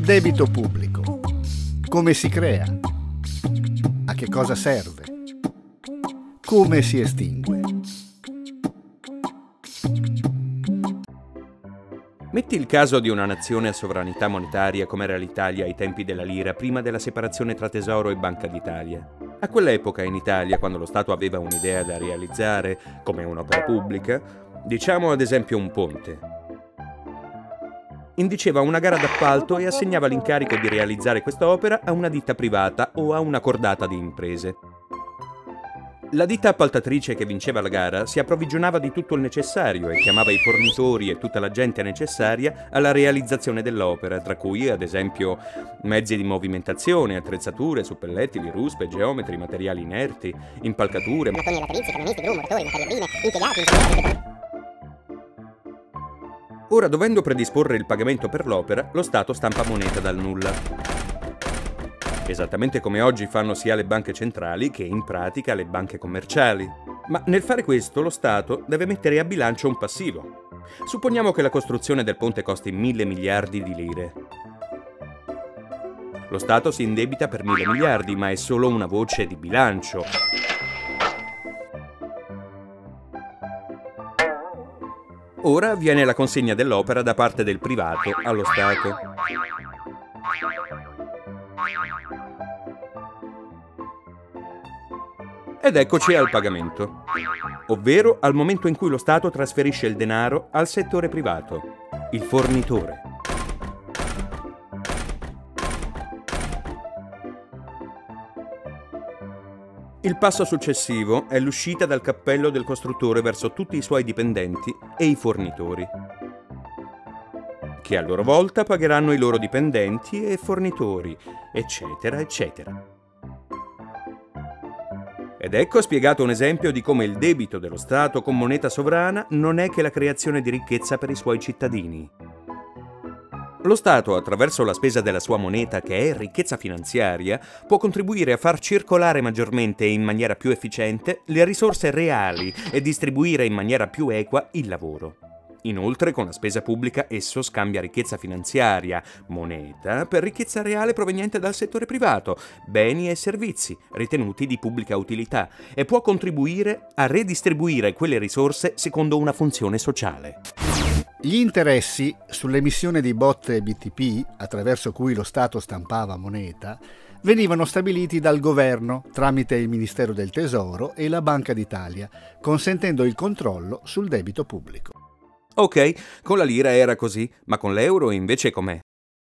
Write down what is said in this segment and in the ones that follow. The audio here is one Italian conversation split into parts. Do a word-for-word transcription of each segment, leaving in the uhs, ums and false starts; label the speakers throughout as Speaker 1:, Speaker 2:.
Speaker 1: Debito pubblico. Come si crea? A che cosa serve? Come si estingue?
Speaker 2: Metti il caso di una nazione a sovranità monetaria come era l'Italia ai tempi della lira, prima della separazione tra Tesoro e Banca d'Italia. A quell'epoca in Italia, quando lo Stato aveva un'idea da realizzare, come un'opera pubblica, diciamo ad esempio un ponte, indiceva una gara d'appalto e assegnava l'incarico di realizzare quest'opera a una ditta privata o a una cordata di imprese. La ditta appaltatrice che vinceva la gara si approvvigionava di tutto il necessario e chiamava i fornitori e tutta la gente necessaria alla realizzazione dell'opera, tra cui, ad esempio, mezzi di movimentazione, attrezzature, suppellettili, ruspe, geometri, materiali inerti, impalcature,
Speaker 3: mattoni laterizi, camionisti, gru, muratori, materie prime, impiegati, ingegneri.
Speaker 2: Ora, dovendo predisporre il pagamento per l'opera, lo Stato stampa moneta dal nulla. Esattamente come oggi fanno sia le banche centrali che in pratica le banche commerciali. Ma nel fare questo lo Stato deve mettere a bilancio un passivo. Supponiamo che la costruzione del ponte costi mille miliardi di lire. Lo Stato si indebita per mille miliardi, ma è solo una voce di bilancio. Ora viene la consegna dell'opera da parte del privato allo Stato. Ed eccoci al pagamento, ovvero al momento in cui lo Stato trasferisce il denaro al settore privato, il fornitore. Il passo successivo è l'uscita dal cappello del costruttore verso tutti i suoi dipendenti e i fornitori, che a loro volta pagheranno i loro dipendenti e fornitori, eccetera, eccetera. Ed ecco spiegato un esempio di come il debito dello Stato con moneta sovrana non è che la creazione di ricchezza per i suoi cittadini. Lo Stato, attraverso la spesa della sua moneta, che è ricchezza finanziaria, può contribuire a far circolare maggiormente e in maniera più efficiente le risorse reali e distribuire in maniera più equa il lavoro. Inoltre, con la spesa pubblica, esso scambia ricchezza finanziaria, moneta, per ricchezza reale proveniente dal settore privato, beni e servizi ritenuti di pubblica utilità, e può contribuire a redistribuire quelle risorse secondo una funzione sociale.
Speaker 1: Gli interessi sull'emissione di botte B T P, attraverso cui lo Stato stampava moneta, venivano stabiliti dal governo tramite il Ministero del Tesoro e la Banca d'Italia, consentendo il controllo sul debito pubblico.
Speaker 2: Ok, con la lira era così, ma con l'euro invece com'è?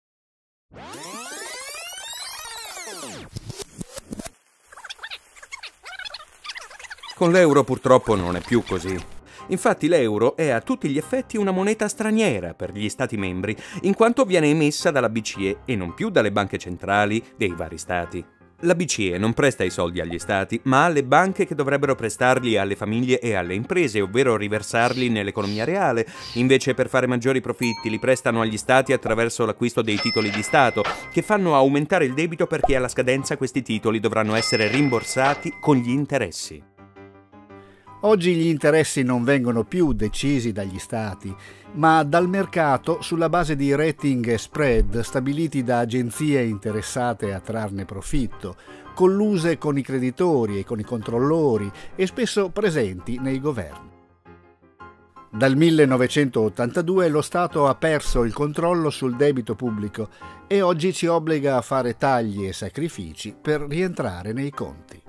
Speaker 2: Con l'euro purtroppo non è più così. Infatti l'euro è a tutti gli effetti una moneta straniera per gli Stati membri, in quanto viene emessa dalla B C E e non più dalle banche centrali dei vari Stati. La B C E non presta i soldi agli Stati, ma alle banche che dovrebbero prestarli alle famiglie e alle imprese, ovvero riversarli nell'economia reale. Invece, per fare maggiori profitti, li prestano agli Stati attraverso l'acquisto dei titoli di Stato, che fanno aumentare il debito perché alla scadenza questi titoli dovranno essere rimborsati con gli interessi.
Speaker 1: Oggi gli interessi non vengono più decisi dagli Stati, ma dal mercato sulla base di rating e spread stabiliti da agenzie interessate a trarne profitto, colluse con i creditori e con i controllori e spesso presenti nei governi. Dal millenovecentottantadue lo Stato ha perso il controllo sul debito pubblico e oggi ci obbliga a fare tagli e sacrifici per rientrare nei conti.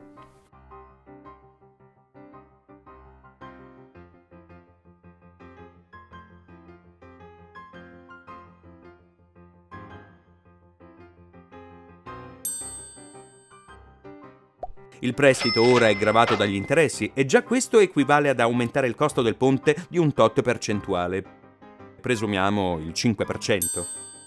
Speaker 2: Il prestito ora è gravato dagli interessi e già questo equivale ad aumentare il costo del ponte di un tot percentuale. Presumiamo il cinque per cento.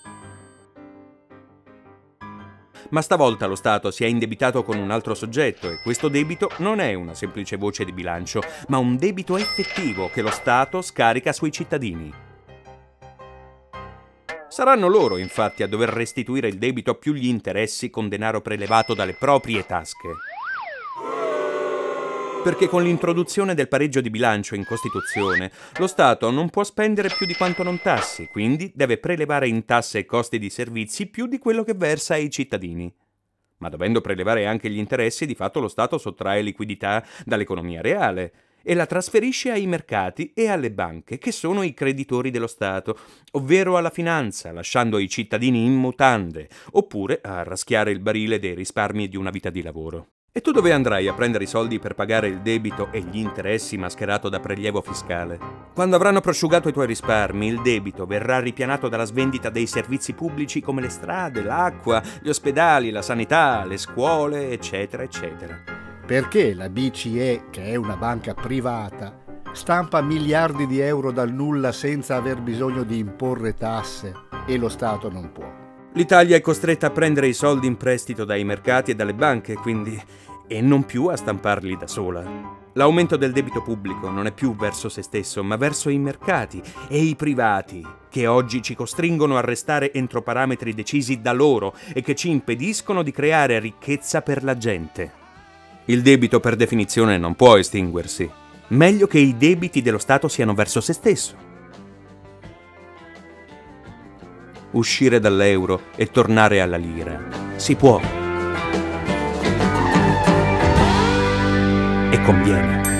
Speaker 2: Ma stavolta lo Stato si è indebitato con un altro soggetto e questo debito non è una semplice voce di bilancio, ma un debito effettivo che lo Stato scarica sui cittadini. Saranno loro, infatti, a dover restituire il debito più gli interessi con denaro prelevato dalle proprie tasche. Perché con l'introduzione del pareggio di bilancio in Costituzione, lo Stato non può spendere più di quanto non tassi, quindi deve prelevare in tasse e costi di servizi più di quello che versa ai cittadini. Ma dovendo prelevare anche gli interessi, di fatto lo Stato sottrae liquidità dall'economia reale e la trasferisce ai mercati e alle banche, che sono i creditori dello Stato, ovvero alla finanza, lasciando i cittadini in mutande, oppure a raschiare il barile dei risparmi di una vita di lavoro. E tu dove andrai a prendere i soldi per pagare il debito e gli interessi mascherato da prelievo fiscale? Quando avranno prosciugato i tuoi risparmi, il debito verrà ripianato dalla svendita dei servizi pubblici come le strade, l'acqua, gli ospedali, la sanità, le scuole, eccetera, eccetera.
Speaker 1: Perché la B C E, che è una banca privata, stampa miliardi di euro dal nulla senza aver bisogno di imporre tasse e lo Stato non può?
Speaker 2: L'Italia è costretta a prendere i soldi in prestito dai mercati e dalle banche, quindi, e non più a stamparli da sola. L'aumento del debito pubblico non è più verso se stesso, ma verso i mercati e i privati, che oggi ci costringono a restare entro parametri decisi da loro e che ci impediscono di creare ricchezza per la gente. Il debito per definizione non può estinguersi. Meglio che i debiti dello Stato siano verso se stesso. Uscire dall'euro e tornare alla lira. Si può. E conviene.